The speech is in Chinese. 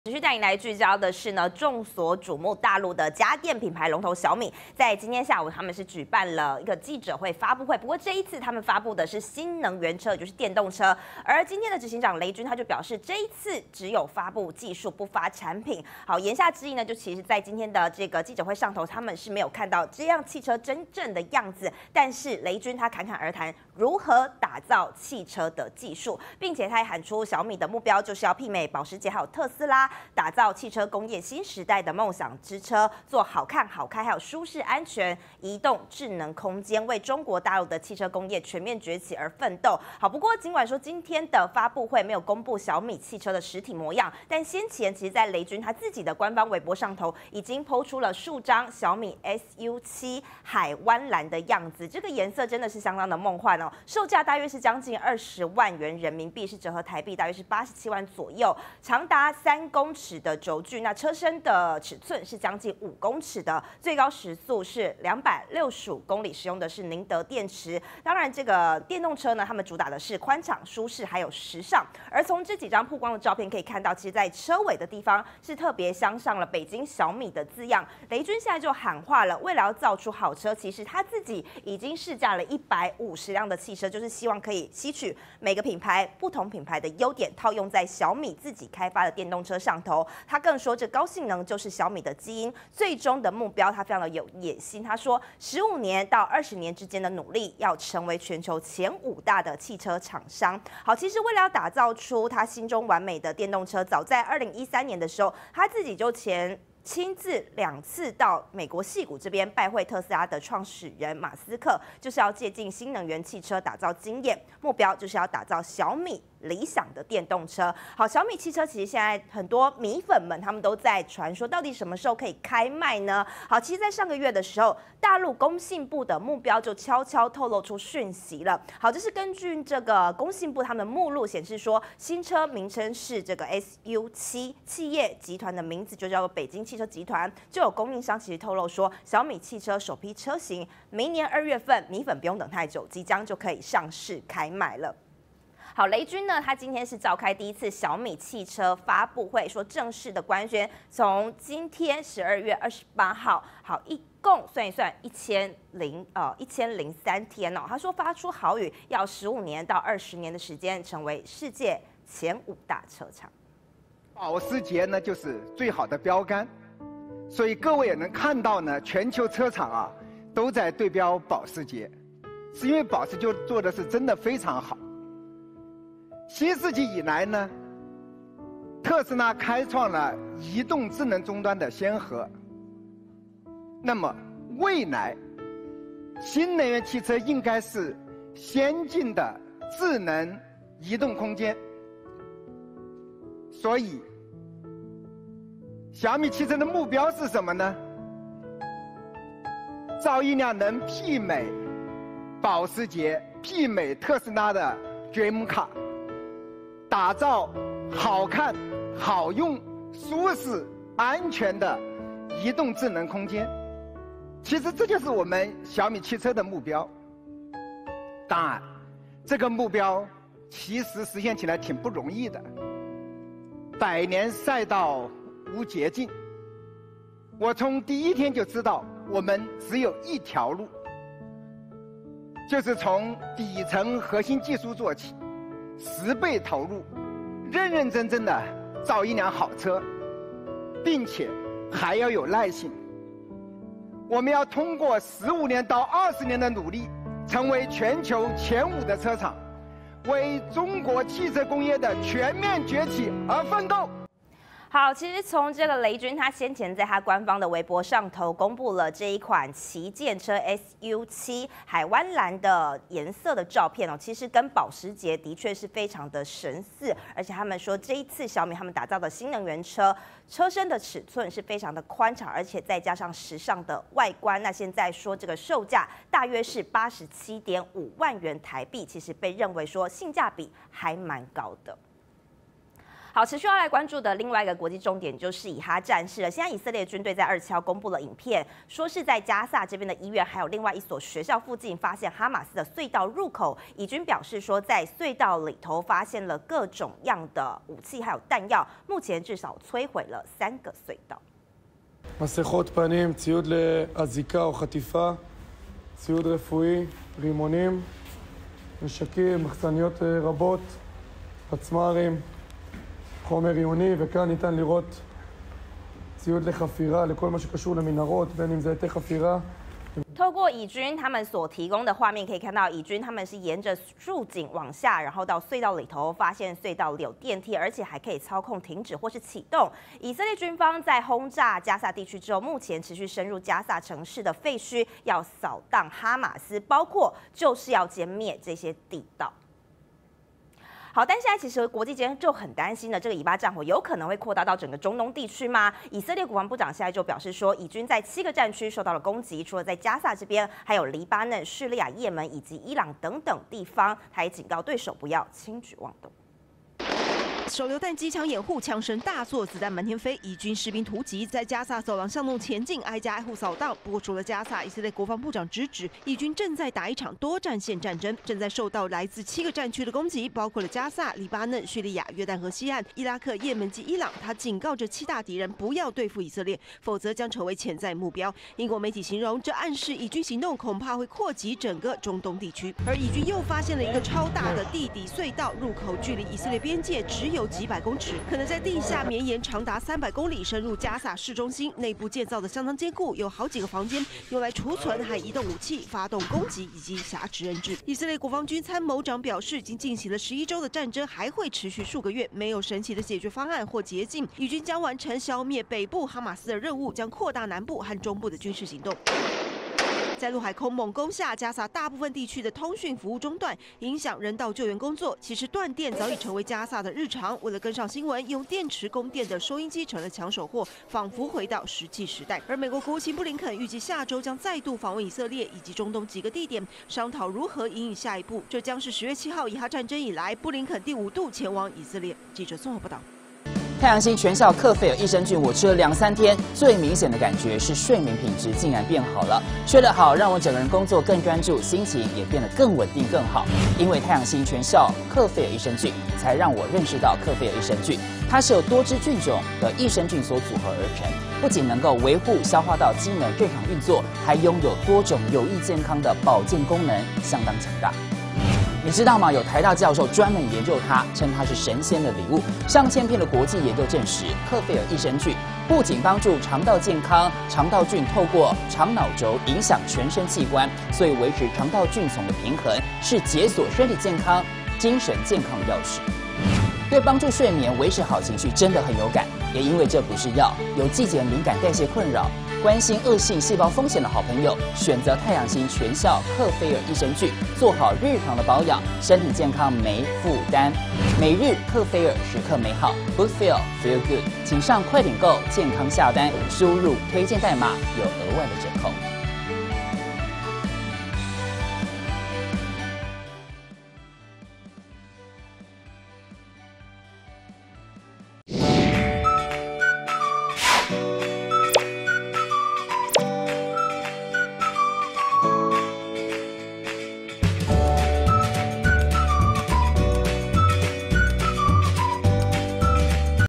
持续带您来聚焦的是呢，众所瞩目大陆的家电品牌龙头小米，在今天下午他们是举办了一个记者会发布会。不过这一次他们发布的是新能源车，也就是电动车。而今天的执行长雷军他就表示，这一次只有发布技术，不发产品。好，言下之意呢，就其实在今天的这个记者会上头，他们是没有看到这辆汽车真正的样子。但是雷军他侃侃而谈如何打造汽车的技术，并且他还喊出小米的目标就是要媲美保时捷还有特斯拉。打造汽车工业新时代的梦想之车，做好看、好开，还有舒适、安全、移动、智能空间，为中国大陆的汽车工业全面崛起而奋斗。好，不过尽管说今天的发布会没有公布小米汽车的实体模样，但先前其实在雷军他自己的官方微博上头已经抛出了数张小米 SU7 海湾蓝的样子，这个颜色真的是相当的梦幻哦，售价大约是将近20万元人民币，是折合台币大约是87万左右，长达3公尺的轴距，那车身的尺寸是将近5公尺的，最高时速是265公里，使用的是宁德电池。当然，这个电动车呢，他们主打的是宽敞、舒适还有时尚。而从这几张曝光的照片可以看到，其实在车尾的地方是特别镶上了北京小米的字样。雷军现在就喊话了，为了要造出好车，其实他自己已经试驾了150辆的汽车，就是希望可以吸取每个品牌不同品牌的优点，套用在小米自己开发的电动车上头。他更说，这高性能就是小米的基因，最终的目标他非常的有野心。他说，15年到20年之间的努力，要成为全球前5大的汽车厂商。好，其实为了要打造出他心中完美的电动车，早在2013年的时候，他自己就亲自2次到美国矽谷这边拜会特斯拉的创始人马斯克，就是要借鉴新能源汽车打造经验，目标就是要打造小米理想的电动车。好，小米汽车其实现在很多米粉们他们都在传说，到底什么时候可以开卖呢？好，其实，在上个月的时候，大陆工信部的目标就悄悄透露出讯息了。好，这是根据这个工信部他们的目录显示说，新车名称是这个 SU7，企业集团的名字就叫做北京汽车集团。就有供应商其实透露说，小米汽车首批车型明年2月份，米粉不用等太久，即将就可以上市开卖了。好，雷军呢，他今天是召开第一次小米汽车发布会，说正式的官宣从今天12月28号，好，一共算一算1003天哦。他说发出豪语，要15年到20年的时间，成为世界前5大车厂。 保时捷呢，就是最好的标杆，所以各位也能看到呢，全球车厂啊都在对标保时捷，是因为保时捷做的是真的非常好。新世纪以来呢，特斯拉开创了移动智能终端的先河。那么未来，新能源汽车应该是先进的智能移动空间。所以，小米汽车的目标是什么呢？造一辆能媲美保时捷、媲美特斯拉的 Dream Car。打造好看、好用、舒适、安全的移动智能空间。其实这就是我们小米汽车的目标。当然，这个目标其实实现起来挺不容易的。100年赛道无捷径。我从第一天就知道，我们只有一条路，就是从底层核心技术做起。10倍投入，认认真真的造一辆好车，并且还要有耐性。我们要通过15年到20年的努力，成为全球前5的车厂，为中国汽车工业的全面崛起而奋斗。 好，其实从这个雷军他先前在他官方的微博上头公布了这一款旗舰车 SU7 海湾蓝的颜色的照片哦，其实跟保时捷的确是非常的神似，而且他们说这一次小米他们打造的新能源车，车身的尺寸是非常的宽敞，而且再加上时尚的外观，那现在说这个售价大约是87.5万元台币，其实被认为说性价比还蛮高的。 好，持续要来关注的另外一个国际重点就是以哈战事了。现在以色列军队在27号公布了影片，说是在加萨这边的医院，还有另外一所学校附近发现哈马斯的隧道入口。以军表示说，在隧道里头发现了各种样的武器还有弹药，目前至少摧毁了3个隧道。 מסכות פנים, ציוד לאזיקה או חטיפה, ציוד רפואי, רימונים, נשקים, מחסניות רבות, פצמ"רים, חומר עיוני, וכאן ניתן לראות ציוד לחפירה, לכל מה שקשור למנהרות, בין אם זה היתי חפירה. 透过以军他们所提供的画面可以看到，以军他们是沿着竖井往下，然后到隧道里头，发现隧道里有电梯，而且还可以操控停止或是启动。以色列军方在轰炸加萨地区之后，目前持续深入加萨城市的废墟，要扫荡哈马斯，包括就是要歼灭这些地道。好，但现在其实国际间就很担心了，这个以巴战火有可能会扩大到整个中东地区吗？以色列国防部长现在就表示说，以军在7个战区受到了攻击，除了在加萨这边，还有黎巴嫩、叙利亚、也门以及伊朗等等地方，他也警告对手不要轻举妄动。 手榴弹机枪掩护，枪声大作，子弹满天飞。以军士兵突击在加萨走廊巷弄前进，挨家挨户扫荡。不过除了加萨，以色列国防部长直指，以军正在打一场多战线战争，正在受到来自7个战区的攻击，包括了加萨、黎巴嫩、叙利亚、约旦河西岸、伊拉克、也门及伊朗。他警告这7大敌人不要对付以色列，否则将成为潜在目标。英国媒体形容，这暗示以军行动恐怕会扩及整个中东地区。而以军又发现了一个超大的地底隧道，入口距离以色列边界只有几百公尺，可能在地下绵延长达300公里，深入加萨市中心。内部建造的相当坚固，有好几个房间用来储存和移动武器、发动攻击以及挟持人质。以色列国防军参谋长表示，已经进行了11周的战争，还会持续数个月，没有神奇的解决方案或捷径。以军将完成消灭北部哈马斯的任务，将扩大南部和中部的军事行动。在陆海空猛攻下，加萨大部分地区的通讯服务中断，影响人道救援工作。其实断电早已成为加萨的日常。为了跟上新闻，用电池供电的收音机成了抢手货，仿佛回到石器时代。而美国国务卿布林肯预计下周将再度访问以色列以及中东几个地点，商讨如何引领下一步。这将是10月7号以哈战争以来，布林肯第5度前往以色列。记者综合报道。 太阳星全效克菲尔益生菌，我吃了2、3天，最明显的感觉是睡眠品质竟然变好了。睡得好，让我整个人工作更专注，心情也变得更稳定、更好。因为太阳星全效克菲尔益生菌，才让我认识到克菲尔益生菌，它是由多支菌种的益生菌所组合而成，不仅能够维护消化道机能正常运作，还拥有多种有益健康的保健功能，相当强大。你知道吗？有台大教授专门研究它，称它是神仙的礼物。上千篇的国际研究证实，克菲尔益生菌不仅帮助肠道健康，肠道菌透过肠脑轴影响全身器官，所以维持肠道菌丛的平衡是解锁身体健康、精神健康的钥匙。对帮助睡眠、维持好情绪真的很有感。也因为这不是药，有季节敏感、代谢困扰、关心恶性细胞风险的好朋友，选择太阳星全效克菲尔益生菌，做好日常的保养，身体健康没负担。每日克菲尔，时刻美好 ，Good Feel Feel Good， 请上快点购健康下单，输入推荐代码有额外的折扣。